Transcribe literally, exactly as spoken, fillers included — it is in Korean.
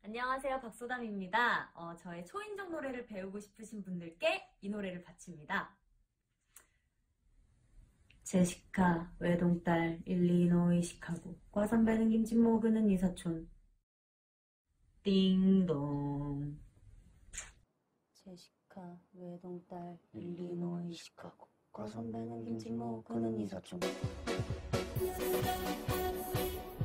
안녕하세요, 박소담입니다. 어, 저의 초인종 노래를 배우고 싶으신 분들께 이 노래를 바칩니다. 제시카, 외동딸, 일리노이 시카고, 과선배는 김치모, 그는 이사촌. 띵동. 제시카, 외동딸, 일리노이 시카고, 과선배는 김치모, 그는 이사촌.